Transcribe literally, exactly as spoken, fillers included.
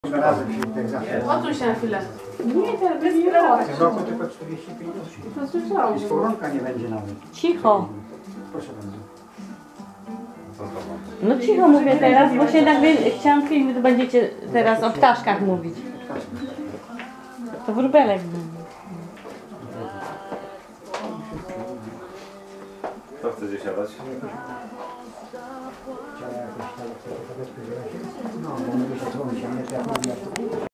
Razem się tutaj zawsze. Odsuń się na chwilę. Nie, to bez sprawy. W tym roku tylko czterdzieści pięć osób. To słyszałam. I skowronka nie będzie nawet. Cicho. Proszę bardzo. No cicho mówię teraz, bo się nagle chciałam film, to będziecie teraz o ptaszkach mówić. To wróbelek był. Kto chce gdzieś siadać? No, bo mówię, że to on się nie trafi.